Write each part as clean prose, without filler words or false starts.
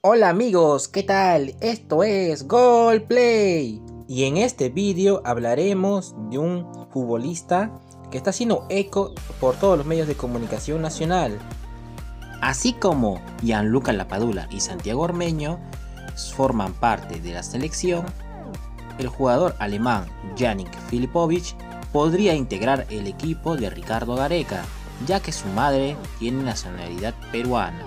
Hola amigos, ¿qué tal? Esto es Gol Play y en este vídeo hablaremos de un futbolista que está haciendo eco por todos los medios de comunicación nacional. Así como Gianluca Lapadula y Santiago Ormeño forman parte de la selección, el jugador alemán Yannick Filipovic podría integrar el equipo de Ricardo Gareca, ya que su madre tiene nacionalidad peruana.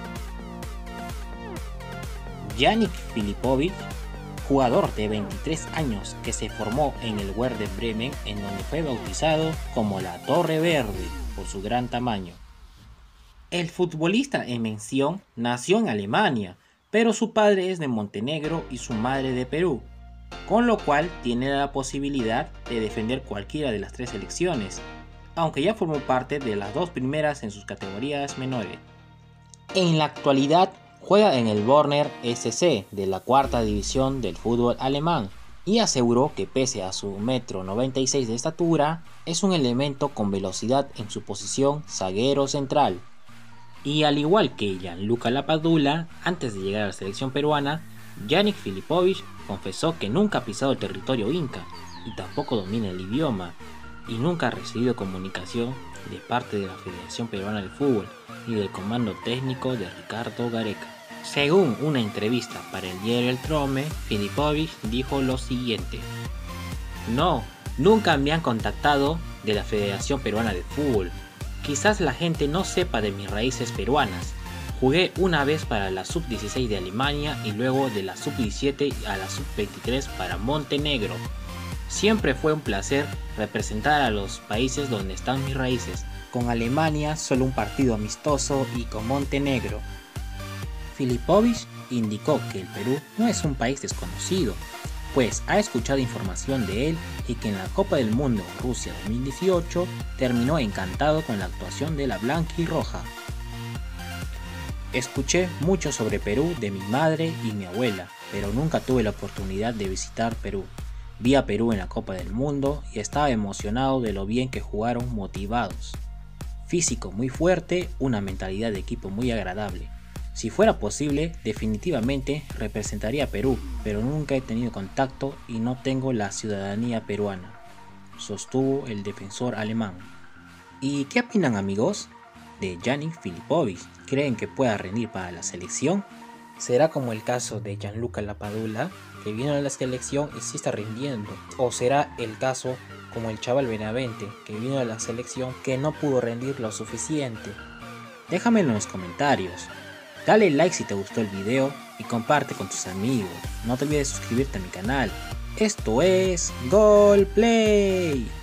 Yannick Filipovic, jugador de 23 años que se formó en el Werder Bremen, en donde fue bautizado como la Torre Verde por su gran tamaño. El futbolista en mención nació en Alemania, pero su padre es de Montenegro y su madre de Perú, con lo cual tiene la posibilidad de defender cualquiera de las tres selecciones, aunque ya formó parte de las dos primeras en sus categorías menores. En la actualidad juega en el Borner SC de la cuarta división del fútbol alemán y aseguró que pese a su 1,96 m de estatura, es un elemento con velocidad en su posición zaguero central. Y al igual que Gianluca Lapadula, antes de llegar a la selección peruana, Yannick Filipovic confesó que nunca ha pisado el territorio inca y tampoco domina el idioma y nunca ha recibido comunicación de parte de la Federación Peruana de Fútbol y del comando técnico de Ricardo Gareca. Según una entrevista para el diario El Trome, Filipovic dijo lo siguiente: "No, nunca me han contactado de la Federación Peruana de Fútbol. Quizás la gente no sepa de mis raíces peruanas. Jugué una vez para la Sub-16 de Alemania y luego de la Sub-17 a la Sub-23 para Montenegro. Siempre fue un placer representar a los países donde están mis raíces. Con Alemania solo un partido amistoso y con Montenegro". Filipovic indicó que el Perú no es un país desconocido, pues ha escuchado información de él y que en la Copa del Mundo Rusia 2018 terminó encantado con la actuación de la blanquirroja. "Escuché mucho sobre Perú de mi madre y mi abuela, pero nunca tuve la oportunidad de visitar Perú. Vi a Perú en la Copa del Mundo y estaba emocionado de lo bien que jugaron, motivados. Físico muy fuerte, una mentalidad de equipo muy agradable. Si fuera posible, definitivamente representaría a Perú, pero nunca he tenido contacto y no tengo la ciudadanía peruana", sostuvo el defensor alemán. ¿Y qué opinan amigos de Yannick Filipovic? ¿Creen que pueda rendir para la selección? ¿Será como el caso de Gianluca Lapadula, que vino a la selección y sí está rindiendo? ¿O será el caso como el chaval Benavente, que vino a la selección que no pudo rendir lo suficiente? Déjamelo en los comentarios. Dale like si te gustó el video y comparte con tus amigos. No te olvides de suscribirte a mi canal. Esto es Gol Play.